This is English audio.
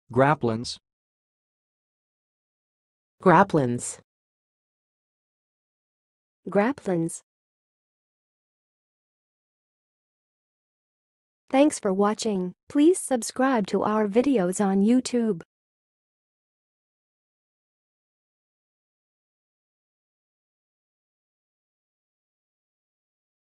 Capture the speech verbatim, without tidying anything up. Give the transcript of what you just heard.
Graplins. Graplins. Graplins. Thanks for watching. Please subscribe to our videos on YouTube.